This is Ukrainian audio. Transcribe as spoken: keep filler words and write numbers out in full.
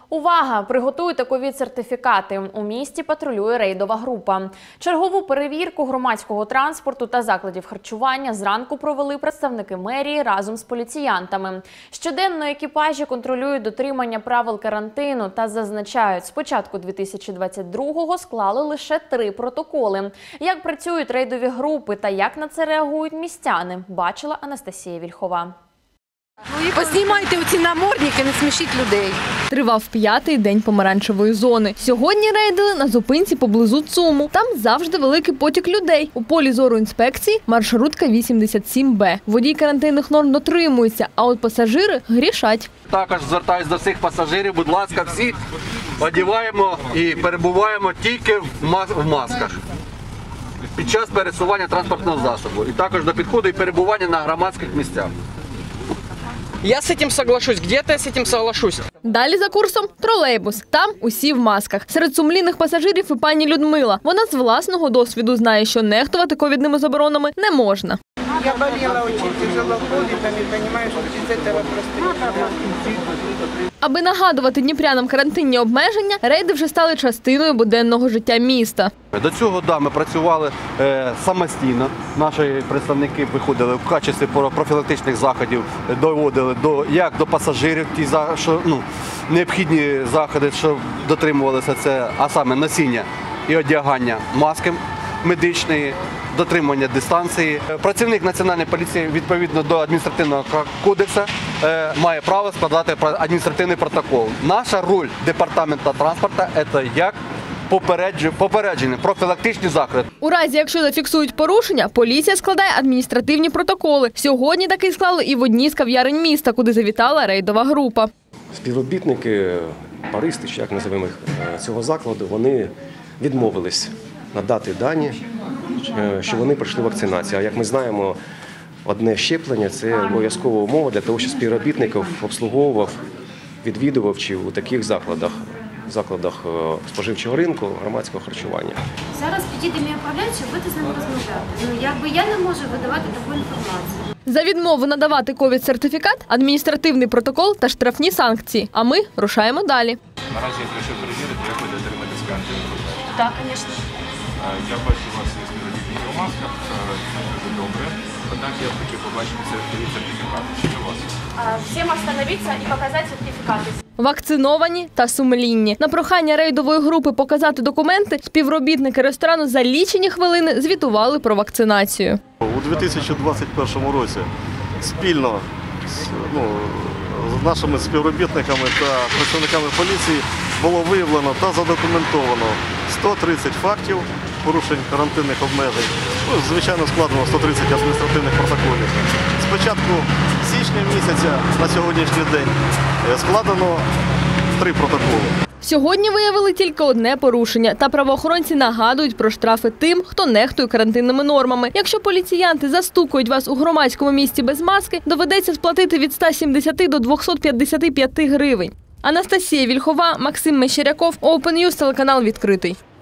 Увага! Приготуйте ковід-сертифікати. У місті патрулює рейдова група. Чергову перевірку громадського транспорту та закладів харчування зранку провели представники мерії разом з поліціянтами. Щоденно екіпажі контролюють дотримання правил карантину та зазначають, з початку дві тисячі двадцять другого склали лише три протоколи. Як працюють рейдові групи та як на це реагують містяни, бачила Анастасія Вільхова. Познімайте оці намордники, не смішіть людей. Тривав п'ятий день помаранчевої зони. Сьогодні рейдили на зупинці поблизу ЦУМу. Там завжди великий потік людей. У полі зору інспекції маршрутка вісімдесят сім Б. Водій карантинних норм дотримується, а от пасажири грішать. Також звертаюсь до всіх пасажирів, будь ласка, всі одягаємо і перебуваємо тільки в масках під час пересування транспортного засобу. І також до підходу і перебування на громадських місцях. Я з цим соглашусь, где-то я з цим соглашусь. Далі за курсом тролейбус. Там усі в масках. Серед сумлінних пасажирів і пані Людмила. Вона з власного досвіду знає, що нехтувати ковідними заборонами не можна. Я болела очень тяжело ковидом и понимаю, что без этого просто не. Аби нагадувати дніпрянам карантинні обмеження, рейди вже стали частиною буденного життя міста. До цього да, ми працювали е, самостійно. Наші представники виходили в качестві профілактичних заходів, доводили до, як до пасажирів, ті, що, ну, необхідні заходи, щоб дотримувалися це, а саме носіння і одягання маски медичної, дотримання дистанції. Працівник Національної поліції відповідно до адміністративного кодексу е, має право складати адміністративний протокол. Наша роль департаменту транспорту – це як попередження, профілактичні заходи. У разі, якщо зафіксують порушення, поліція складає адміністративні протоколи. Сьогодні такий склали і в одній з кав'ярень міста, куди завітала рейдова група. Співробітники, баристи, чи як називаємо їх, цього закладу, вони відмовились надати дані, що вони пройшли вакцинацію. А як ми знаємо, одне щеплення – це обов'язкова умова для того, щоб співробітників обслуговував відвідувачів у таких закладах, закладах споживчого ринку, громадського харчування. Зараз підійде мій управляючий, будете з ними розмовляти. Ну, якби я не можу видавати таку інформацію. За відмову надавати ковід-сертифікат, адміністративний протокол та штрафні санкції. А ми рушаємо далі. Наразі я прийшов перевірити, як ви дотримуєтесь карантину. Так, звісно. Я бачу, у вас є співробітники у масках, дуже добре. Однак я б хотів побачити сертифікати. Що у вас? Всім остановитися і показати сертифікати. Вакциновані та сумлінні. На прохання рейдової групи показати документи, співробітники ресторану за лічені хвилини звітували про вакцинацію. У дві тисячі двадцять першому році спільно з, ну, з нашими співробітниками та працівниками поліції було виявлено та задокументовано сто тридцять фактів порушень карантинних обмежень. Ну, звичайно, складено сто тридцять адміністративних протоколів. З початку січня місяця на сьогоднішній день складено три протоколи. Сьогодні виявили тільки одне порушення, та правоохоронці нагадують про штрафи тим, хто нехтує карантинними нормами. Якщо поліціянти застукують вас у громадському місці без маски, доведеться сплатити від ста сімдесяти до двохсот п'ятдесяти п'яти гривень. Анастасія Вільхова, Максим Мещеряков, Open News, телеканал «Відкритий».